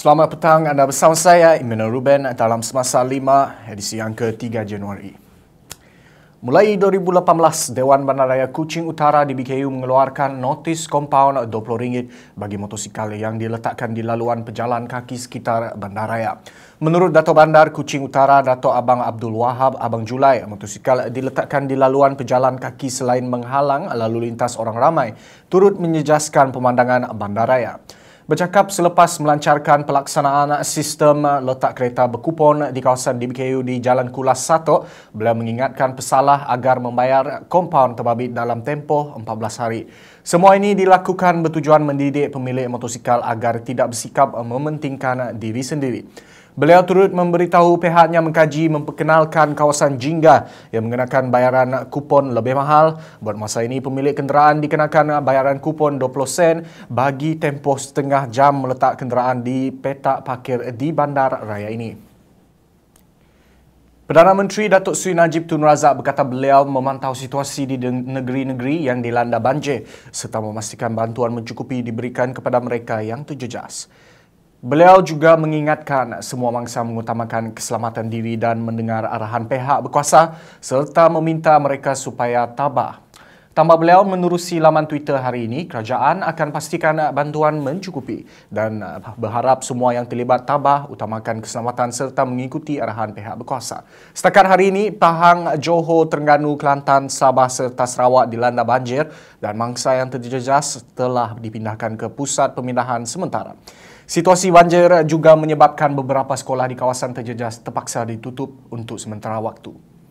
Selamat petang, anda bersama saya Immanuel Ruben dalam Semasa 5 edisi yang ke-3 Januari. Mulai 2018, Dewan Bandaraya Kuching Utara di BKU mengeluarkan notis kompaun RM20 bagi motosikal yang diletakkan di laluan pejalan kaki sekitar bandaraya. Menurut Dato' Bandar Kuching Utara, Dato' Abang Abdul Wahab Abang Julai, motosikal diletakkan di laluan pejalan kaki selain menghalang lalu lintas orang ramai, turut menjejaskan pemandangan bandaraya. Bercakap selepas melancarkan pelaksanaan sistem letak kereta berkupon di kawasan DBKU di Jalan Kulas 1, beliau mengingatkan pesalah agar membayar kompaun terbabit dalam tempoh 14 hari. Semua ini dilakukan bertujuan mendidik pemilik motosikal agar tidak bersikap mementingkan diri sendiri. Beliau turut memberitahu pihaknya mengkaji memperkenalkan kawasan jingga yang mengenakan bayaran kupon lebih mahal. Buat masa ini, pemilik kenderaan dikenakan bayaran kupon 20 sen bagi tempoh setengah jam meletak kenderaan di petak parkir di bandar raya ini. Perdana Menteri Datuk Seri Najib Tun Razak berkata beliau memantau situasi di negeri-negeri yang dilanda banjir serta memastikan bantuan mencukupi diberikan kepada mereka yang terjejas. Beliau juga mengingatkan semua mangsa mengutamakan keselamatan diri dan mendengar arahan pihak berkuasa serta meminta mereka supaya tabah. Tambah beliau, menerusi laman Twitter hari ini, kerajaan akan pastikan bantuan mencukupi dan berharap semua yang terlibat tabah, utamakan keselamatan serta mengikuti arahan pihak berkuasa. Setakat hari ini, Pahang, Johor, Terengganu, Kelantan, Sabah serta Sarawak dilanda banjir dan mangsa yang terjejas telah dipindahkan ke pusat pemindahan sementara. Situasi banjir juga menyebabkan beberapa sekolah di kawasan terjejas terpaksa ditutup untuk sementara waktu.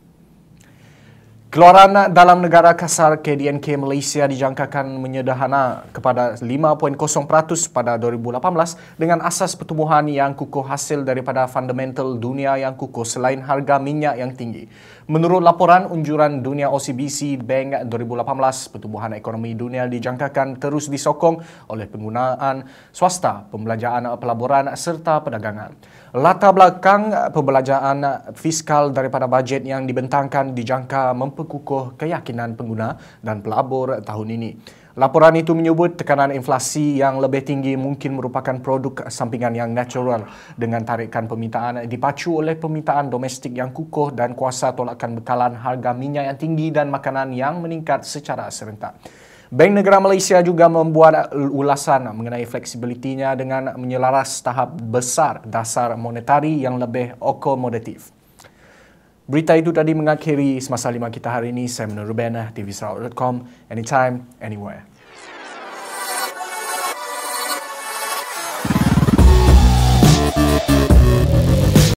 Keluaran dalam negara kasar KDNK Malaysia dijangkakan menyederhana kepada 5.0% pada 2018 dengan asas pertumbuhan yang kukuh hasil daripada fundamental dunia yang kukuh selain harga minyak yang tinggi. Menurut laporan unjuran dunia OCBC Bank 2018, pertumbuhan ekonomi dunia dijangkakan terus disokong oleh penggunaan swasta, pembelanjaan pelaburan serta perdagangan. Latar belakang pembelanjaan fiskal daripada bajet yang dibentangkan dijangka memperkukuh keyakinan pengguna dan pelabur tahun ini. Laporan itu menyebut tekanan inflasi yang lebih tinggi mungkin merupakan produk sampingan yang natural dengan tarikan permintaan dipacu oleh permintaan domestik yang kukuh dan kuasa tolakan bekalan harga minyak yang tinggi dan makanan yang meningkat secara serentak. Bank Negara Malaysia juga membuat ulasan mengenai fleksibilitinya dengan menyelaras tahap besar dasar monetari yang lebih akomodatif. Berita itu tadi mengakhiri Semasa 5 kita hari ini. Saya Immanuel Ruben, tvsarawak.com, anytime, anywhere.